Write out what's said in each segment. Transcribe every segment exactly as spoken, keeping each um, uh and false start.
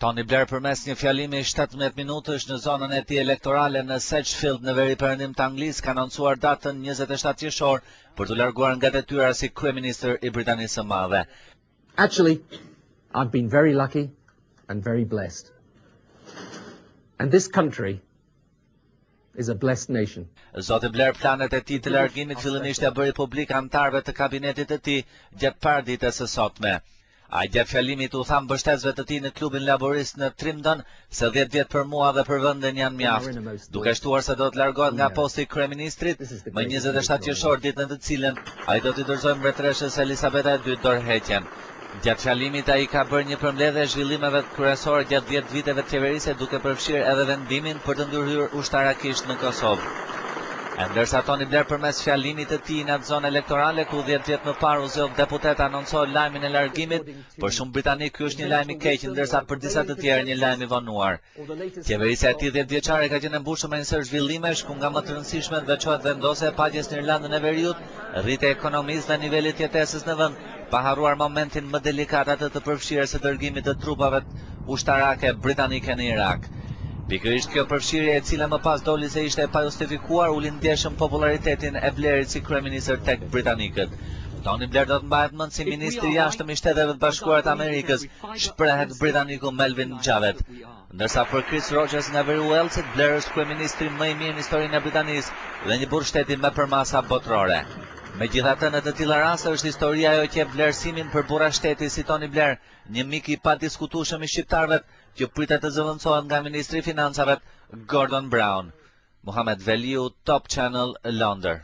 Tony Blair përmes një fjalimi shtatëmbëdhjetë minutësh në zonën e tij elektorale në Sedgefield në veri perëndim të Anglisë ka anoncuar datën njëzet e shtatë qershor për të larguar nga detyra si kryeministër i Britanisë së Madhe. Actually, I've been very lucky and very blessed. And this country is a blessed nation. Zoti Blair planet e tij të largimit fillimisht ja bëri publik anëtarëve të kabinetit të tij gjatë paraditës së sotme. Ai gjatë fjalimit u tha mbështetësve të tij në klubin laborist në Trimdon se dhjetë vjet për mua dhe për vendin janë mjaft, duke shtuar se do të largohet nga posti i kryeministrit më njëzet e shtatë qershor, ditën të cilën ai do t'i dorëzojë mbretëreshës Elisabeta e dytë dorëheqjen. Gjatë fjalimit ai ka bërë një përmbledhje e zhvillimeve kryesore gjatë dhjetë viteve të qeverisë, duke përfshirë edhe vendimin për të ndërhyrë ushtarakisht në Kosovë. E ndërsa Tony Blair përmes fjalimit të tij në atë zonë elektorale ku dhjetë vjet më parë u zgjon deputet anoncoi lajmin e largimit, për shumë britanik ky është një lajm i keq, ndërsa për disa të tjerë një lajm i vonuar. Qeverisja e tij dhjetë vjeçare ka qenë mbushur me një sër zhvillimesh ku nga më të rëndësishmet veçohet vendosja e paqes në Irlandën e Veriut, rritja e ekonomisë dhe niveli i jetesës në vend, pa harruar momentin më delikat atë të përfshirjes së dërgimit të trupave ushtarake britanike në Irak. Pikërisht kjo përfshirje e cila më pas doli se ishte e pajustifikuar uli ndjeshëm popularitetin e Blairit si kryeministër tek britanikët. Tony Blair do të mbahet mend si ministri i jashtëm i Shteteve të Bashkuara të Amerikës, shprehet britaniku Melvin Javed. Ndërsa për Chris Rogers nga veri Walesit, Blair është kryeministri më i mirë në historinë e Britanisë dhe një burr shteti me përmasa botërore. Megjithatë, në të tilla raste është historia ajo që jep vlerësimin për burra shteti si Tony Blair, një mik i padiskutueshëm i shqiptarëve që pritet të zëvendësohet nga ministri i financave Gordon Brown. Mohamed Veliu, Top Channel, Londër.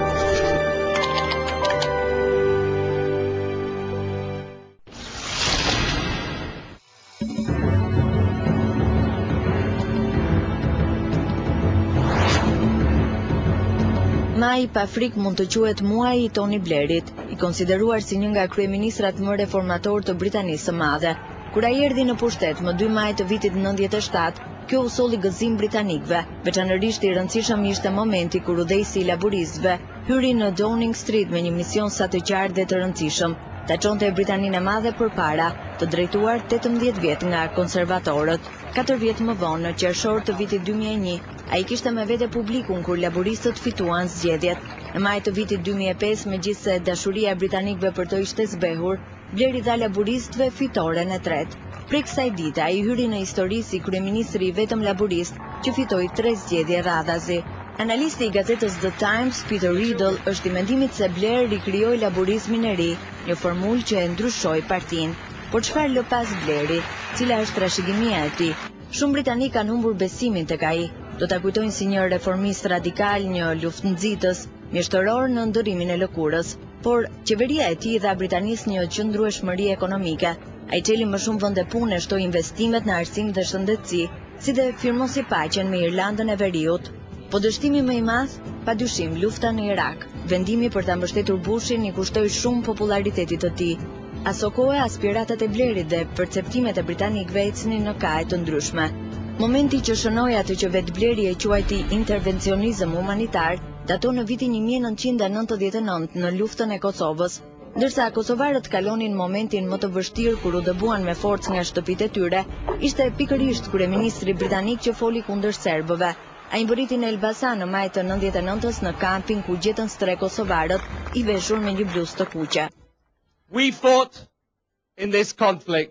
Maj pa frikë mund të quhet muaji i Tony Blairit, i konsideruar si një nga kryeministrat më reformator të Britanisë së Madhe. Kur ai erdhi në pushtet më dy maj të vitit nëntëdhjetë e shtatë, kjo u solli gëzim britanikëve. Veçanërisht i rëndësishëm ishte momenti kur udhëheqësi i laboristëve hyri në Downing Street me një mision sa të qartë dhe të rëndësishëm, ta çonte Britaninë e Madhe përpara, të drejtuar tetëmbëdhjetë vjet nga konservatorët. Katër vjet më vonë, në qershor të vitit dy mijë e një, ai kishte me vete publikun kur laboristët fituan zgjedhjet. Në maj të vitit dy mijë e pesë, megjithse dashuria e britanikëve për to ishte zbehur, Blair i dha laboristëve fitoren e tretë. Prej kësaj dite ai hyri në histori si kryeministri i vetëm laborist që fitoi tre zgjedhje radhazi. Analisti i gazetës The Times, Peter Riddle, është i mendimit se Blair rikrijoi laborizmin e ri, një formulë që e ndryshoi partinë. Por çfarë lë pas Blairi? Cila është trashëgimia e tij? Shumë britanik kanë humbur besimin tek ai. Do ta kujtojnë si një reformist radikal, një luftnxitës, mjeshtëror në ndërimin e lëkurës. Por qeveria e tij dha Britanisë një qëndrueshmëri ekonomike. Ai çeli më shumë vende pune, shtoi investimet në arsim dhe shëndetësi, si dhe firmosi paqen me Irlandën e Veriut. Po dështimi më i madh, padyshim, lufta në Irak. Vendimi për ta mbështetur Bushin i kushtoi shumë popularitetit të tij. Aso kohë aspiratat e Blairit dhe perceptimet e britanikëve ecnin në kaje të ndryshme. Momenti që shënoi atë që vetë Blairi e quajti intervencionizëm humanitar, daton në vitin një mijë e nëntëqind e nëntëdhjetë e nëntë në luftën e Kosovës, ndërsa kosovarët kalonin momentin më të vështirë kur u dëbuan me forcë nga shtëpitë e tyre, ishte pikërisht kryeministri britanik që foli kundër serbëve. Ai mbërriti në Elbasan në maj të nëntëdhjetë e nëntës në kampin ku gjetën stre kosovarët i veshur me një bluzë të kuqe. We fought in this conflict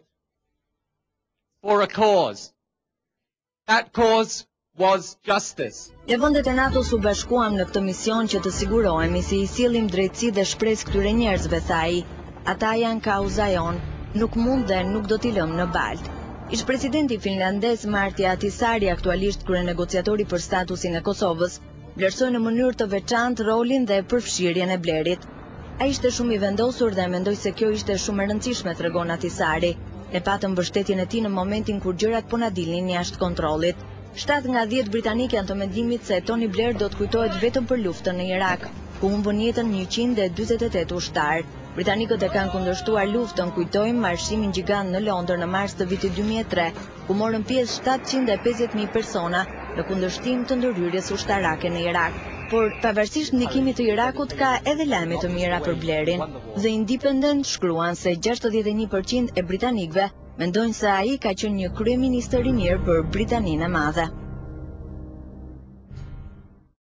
for a cause. That cause was justice. Ne vendet e NATO-s u bashkuam në këtë mision që të sigurohemi se i sillim drejtësi dhe shpresë këtyre njerëzve, tha ai. Ata janë kauza jon, nuk mund dhe nuk do t'i lëmë në baltë. Ish presidenti finlandez Martti Ahtisaari, aktualisht kryenegociatori për statusin e Kosovës, vlerësoi në mënyrë të veçantë rolin dhe përfshirjen e Blairit. Ai ishte shumë i vendosur dhe mendoi se kjo ishte shumë e rëndësishme, tregon Ahtisaari. Ne patëm mbështetjen e tij në momentin kur gjërat po na dilnin jashtë kontrollit. Shtatë nga dhjetë britanik janë të mendimit se Tony Blair do të kujtohet vetëm për luftën në Irak, ku humbën jetën njëqind e dyzet e tetë ushtar. Britanikët e kanë kundërshtuar luftën, kujtojmë marshimin gjigant në Londër në mars të vitit dy mijë e tre, ku morën pjesë shtatëqind e pesëdhjetë mijë persona në kundërshtim të ndërhyrjes ushtarake në Irak. Por pavarësisht ndikimit të Irakut ka edhe lajme të mira për Blairin. The Independent shkruan se gjashtëdhjetë e një përqind e britanikëve Mendojnë se ai ka qenë një kryeminist i mirë për Britaninë e Madhe.